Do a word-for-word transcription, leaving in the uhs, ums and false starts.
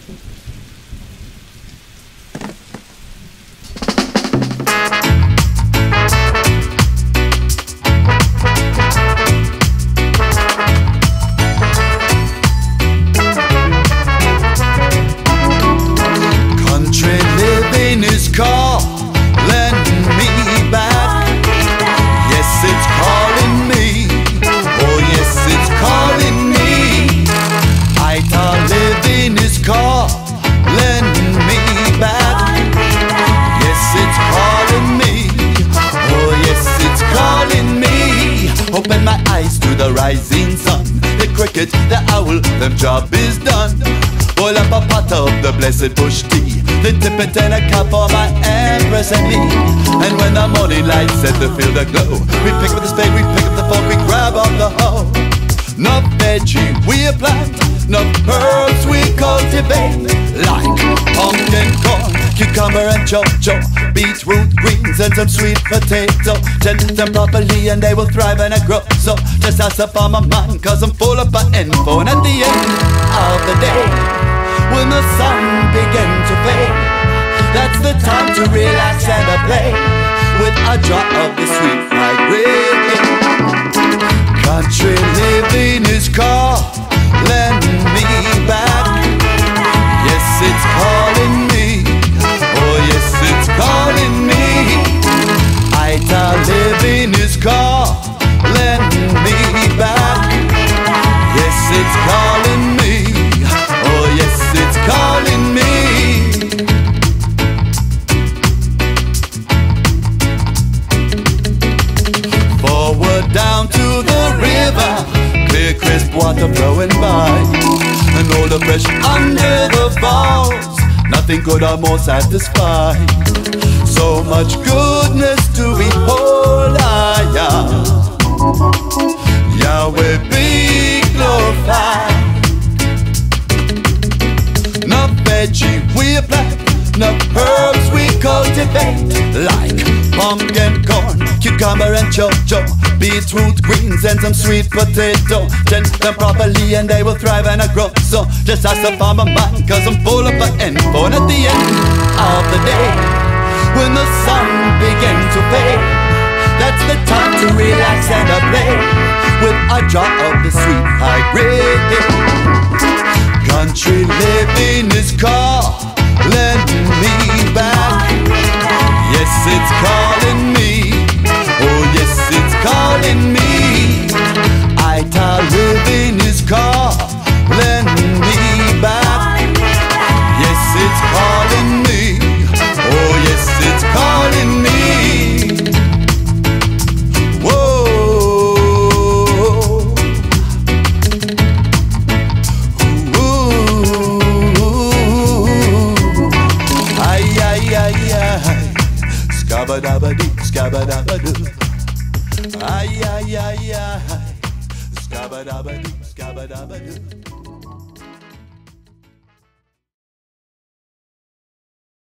Calling me back. Yes, it's calling me. Oh yes, it's calling me. I thought living is calling me back. Yes, it's calling me. Oh yes, it's calling me. Open my eyes to the rising sun. The cricket, the owl, them job is done. Boil up a pot of the blessed bush tea. The tippet and a cup for my empress and me. And when the morning light set to feel the glow, we pick up the spade, we pick up the fork, we grab up the hoe. No veggie we plant, no herbs we cultivate, like pumpkin, corn, cucumber and chocho, beetroot, greens and some sweet potato. Tend them properly and they will thrive and grow. So just ask up on my mind, cause I'm full of info. And at the end of the day, when the sun begins to fade, that's the time to relax and to play with a drop of the sweet fried reggae. Country living is calling me back. Yes, it's calling me. Oh yes, it's calling me. I thought living is calling me back. Yes, it's calling me. Oh yes, it's calling me. Forward down to the river, clear crisp water flowing by, and all the fresh under the falls, nothing could or more satisfy. So much goodness to behold, ah, yeah. Yahweh be glorified. No veggie we plant, no herbs we cultivate, like pumpkin, corn, cucumber and chocho, beetroot, greens and some sweet potato. Tend them properly and they will thrive and grow. So just ask the farmer man, cause I'm full of info. And at the end of the day, when the sun begins to fade, that's the time to relax and to play with a drop of the sweet high reggae. Country living is calling me back. Yes, it's calling me. Oh yes, it's calling me. I thought living is calling me back. Yes, it's calling me. Oh yes, it's calling me. Scabba-dabba-dee, scabba-dabba-doo. Ay, ay, ay, ay. Scabba-dabba-dee, scabba-dabba-doo.